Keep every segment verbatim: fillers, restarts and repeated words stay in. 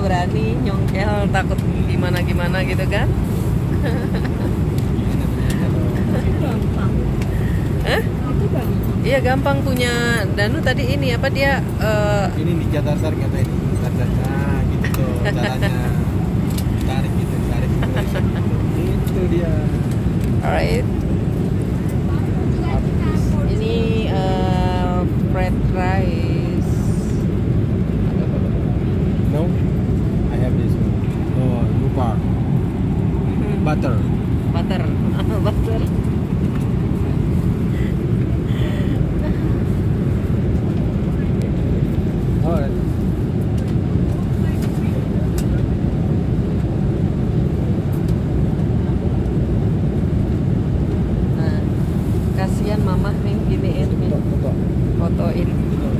berani nyongkel, takut gimana-gimana gitu kan. Gampang. Hah? Itu gampang. Iya gampang punya Danu tadi ini apa dia uh, ini di Jatasar kata ini nah gitu tuh caranya tarik gitu tarik gitu itu dia. alright. Ini uh, fried rice. No, I have this one. Oh, lupa. Butter. Butter. Butter. Alright. Nah, kasihan mama nih giniin nih. Foto. Fotoin.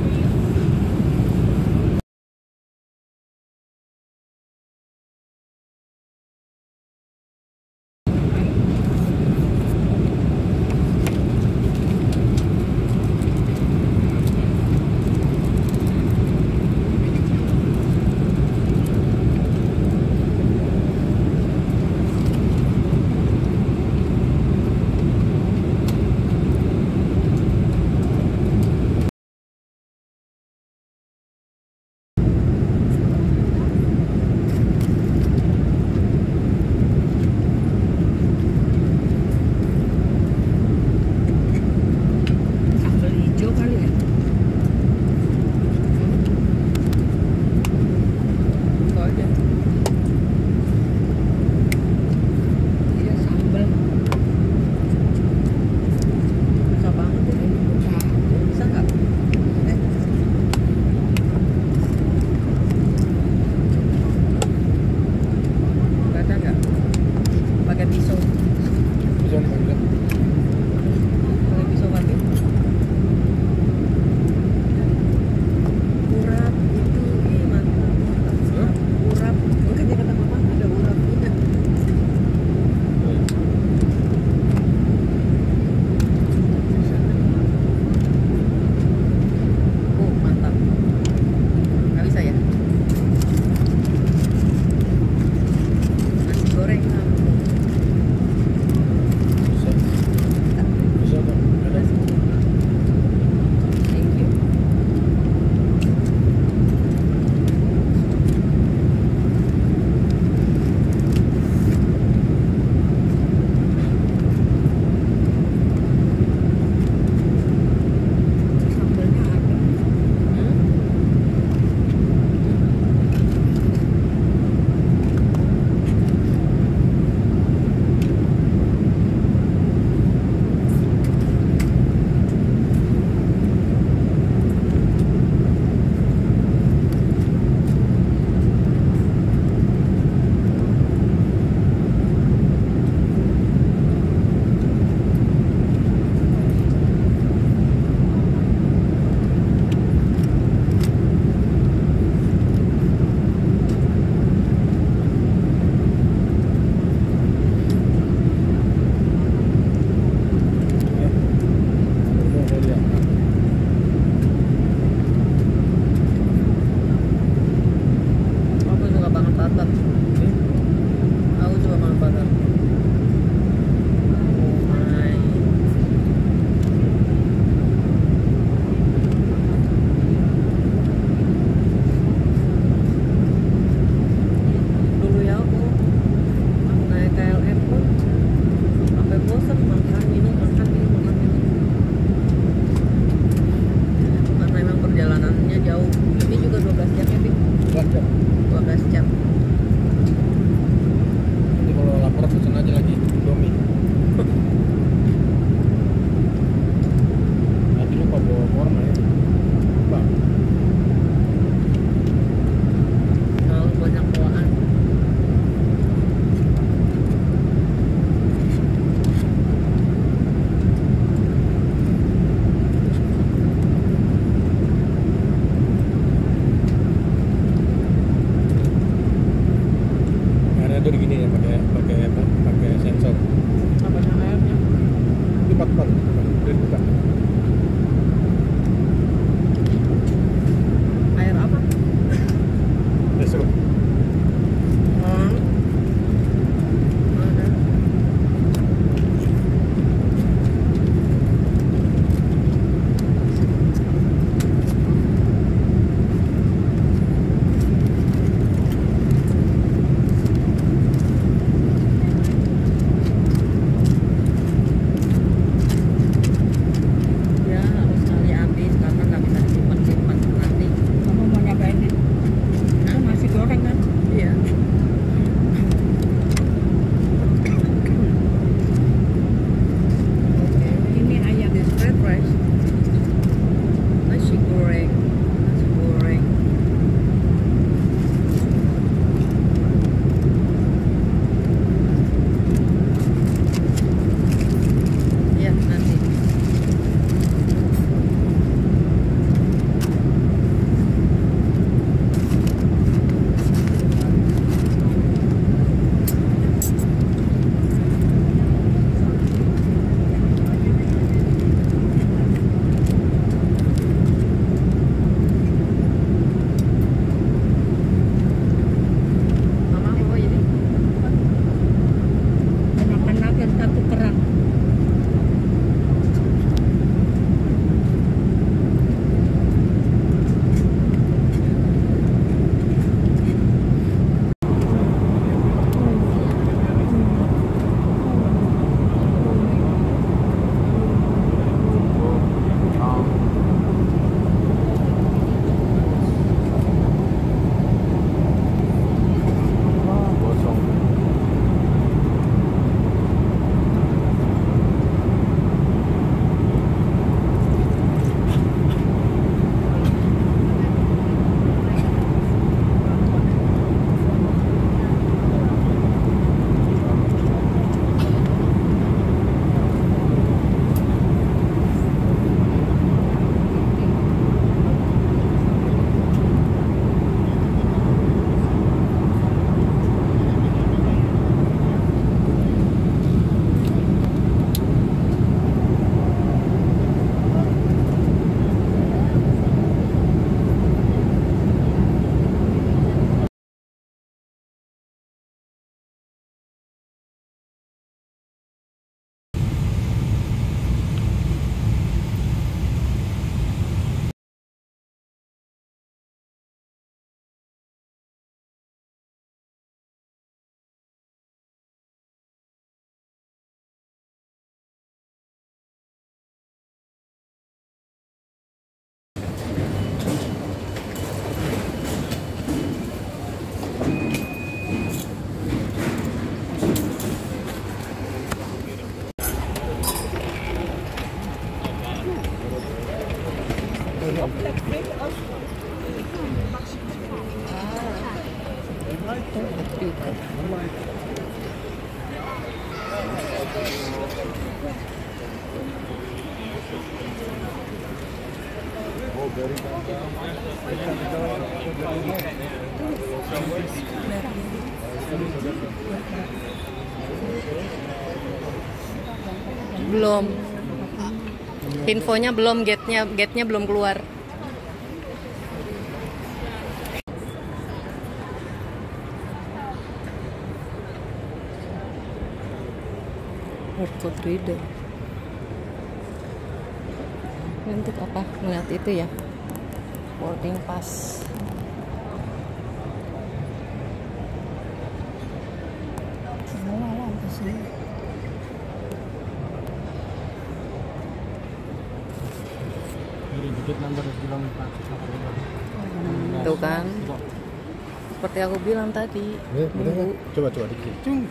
Sambal hijau kali ya. Itu aja. Iya sambal. Susah banget ini. Bisa nggak? Eh. Ada nggak? Pakai pisau. Bisa dipanggil. Pakai pisau mati. Urap itu ih mantap. Hah? Urap. Mungkin dia kata mama ada urapnya. Oh mantap. Nggak bisa ya? Nasi goreng. Bisa. Bisa kok. Ada. Thank you. Sambalnya ada. Hmm? Oh, iya. Aku suka banget butter. Aku suka banget butter. Oh my. Dulu ya aku naik K L M pun sampai bosan makan minum makan minum makan minum. Karena memang perjalanannya jauh. Ini juga dua belas jam ya, Bi? Lanjut. dua belas jam. Nanti kalau lapar pesan aja lagi Indomie. Nanti lupa bawa korma ya. Lupa. Terlalu banyak bawaan. Karena itu gini ya pakai pakai apa? Pakai sensor. Apa namanya? Itu empat empat. Udah buka. Air apa? Udah seru. Belum. Infonya belum, gate-nya gate-nya belum keluar. Code reader. Ini untuk apa? Melihat itu ya. Boarding pass. Tuh kan. Seperti aku bilang tadi. Nunggu. Coba coba dikit. Cung.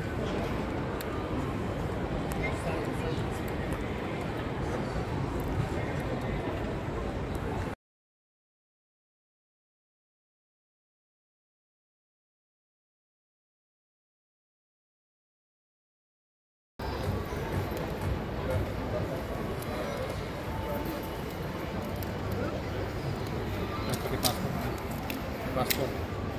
Pakai paspor. Paspor.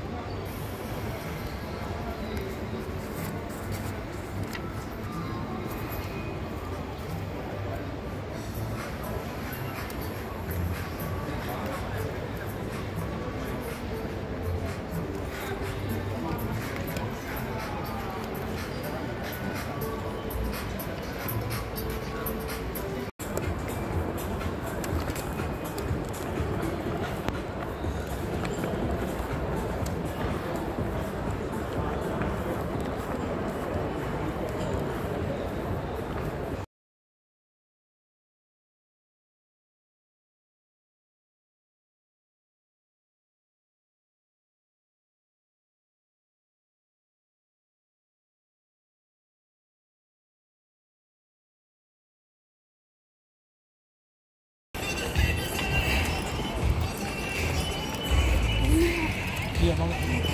Iya, Mama.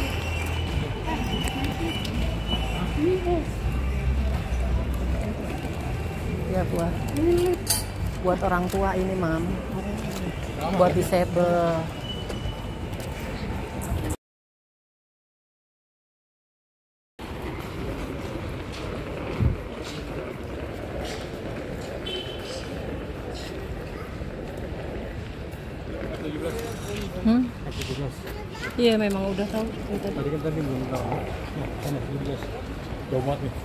Ya buat buat orang tua ini, Mam. Buat disable. Hmm? Iya, memang udah tahu. Tadi kan tadi belum tahu. Nah, sana tujuh belas. Jauh banget nih.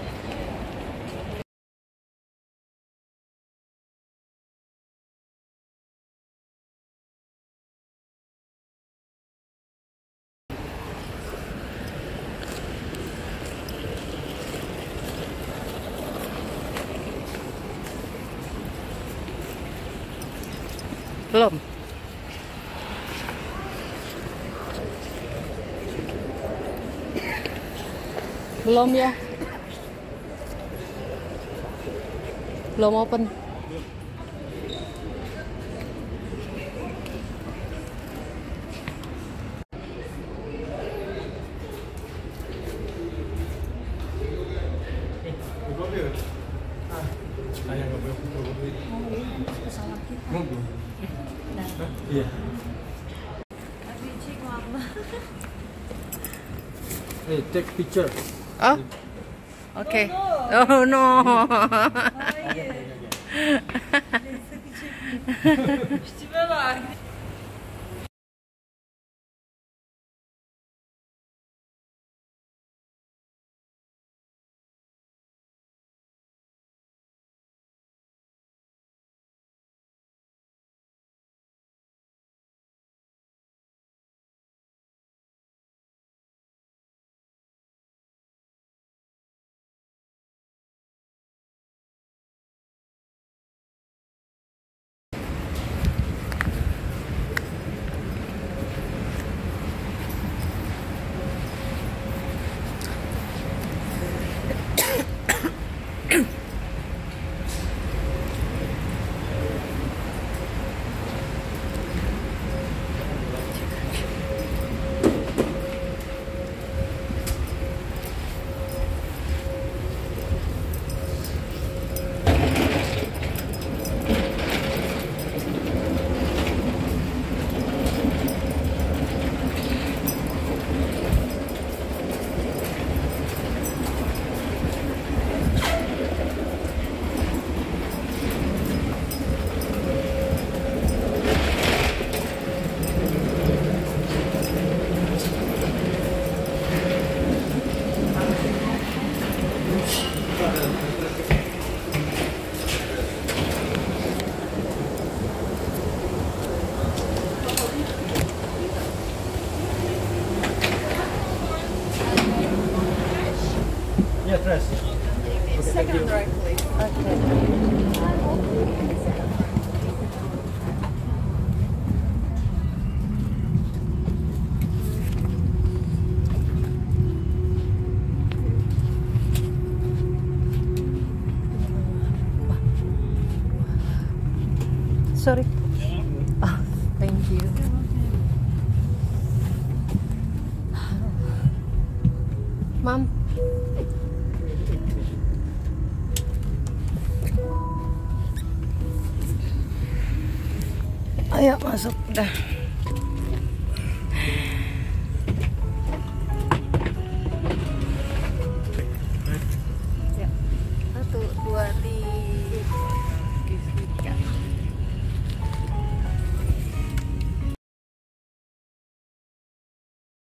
Belum. Belum ya. Belum open. Iya. Hey, take picture. Oh, oke. Okay. Oh no. Yeah, fresh. Second right, please. Okay. Sorry. Oh, thank you. Mam. Ayo masuk dah.